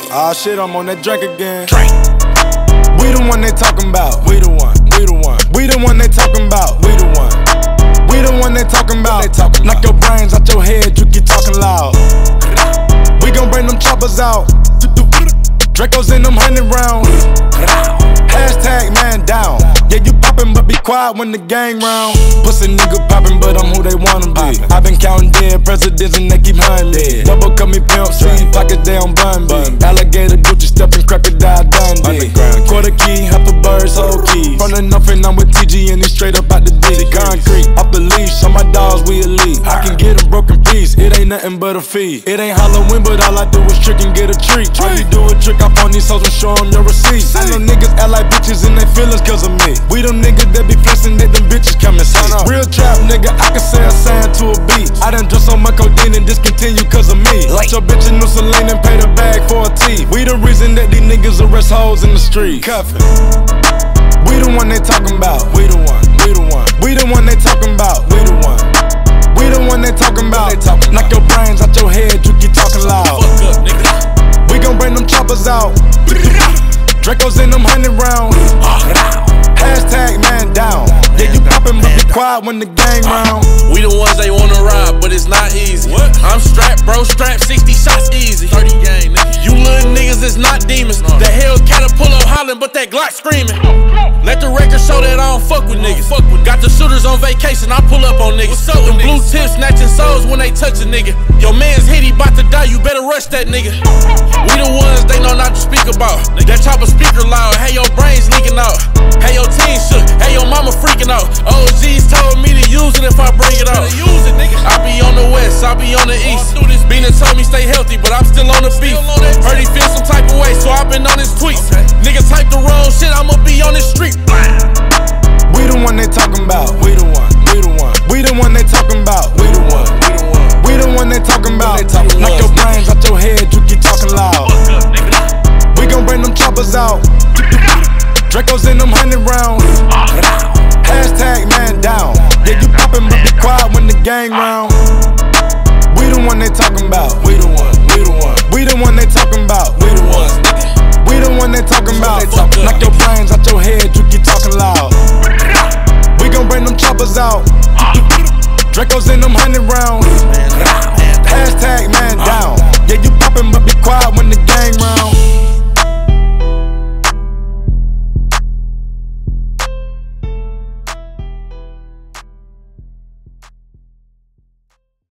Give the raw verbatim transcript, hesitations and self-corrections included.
Ah shit, I'm on that drink again. Drink. We the one they talking about. We the one. We the one. We the one they talking about. We the one. We the one they talking about. They talking Knock about. Your brains out your head, you keep talking loud. We gon' bring them choppers out. Dracos in them hundred rounds. Hashtag man down. Yeah, you poppin', but be quiet when the gang round. Pussy nigga poppin', but I'm who they wanna be. I been counting dead presidents and they keep hunting me. Double cut me pimp C, pockets down bun B. Alligator Gucci steppin', crocodile Dundee. Quarter key, half a bird's whole key. From the nothing, I'm with T G and he's straight up out the D. Concrete, off the leash, on my dogs we elite. I can get them broken piece, it ain't nothing but a fee. It ain't Halloween, but all I do is trick and get a treat. Try to do a trick off on these hoes and show them your receipts. I know niggas act like bitches and they feelings cause of me. We them niggas that be flexing that them bitches come and see. Real trap nigga, I can say a sign to a beat. I done drunk so much codeine and discontinue cause of me. Like your bitch in New Celine and pay the bag for a tee. We the reason that these niggas arrest hoes in the street. Cuffin'. We the one they talking about. We the one. We the one. We the one they talking about. We the one. We the one they talking about. They talking Knock your brains out your head, you keep talking loud. Fuck up, nigga. We gon' bring them choppers out. Dracos in them hundred rounds. Hashtag man down. Yeah, you poppin', but be quiet when the gang round. We the ones they wanna ride, but it's not easy. What? I'm strapped, bro, strapped, sixty shots easy. thirty gang, nigga. You little niggas is not demons. No. The Hellcat pull up hollering, but that Glock screaming. Let the record show that I don't fuck with niggas. Fuck with Got the shooters on vacation, I pull up on niggas. What's up with blue tips snatching souls when they touch a nigga. Your man's hit, he bout to die, you better rush that nigga. We the ones they know not to speak about. That chopper speaker loud, hey your brains leaking out. Hey your team shook, hey your mama freaking out. O Gs told me to use it if I bring it out. Use it, nigga. I be on the west, I be on the east. Bina told me stay healthy, but I'm still on the beat. Heard he feel some type of way, so I been on his tweets. Okay. Niggas type the wrong shit, I'ma be on the street. We the one they talking about. We the one. We the one. We the one they talking about. We the one.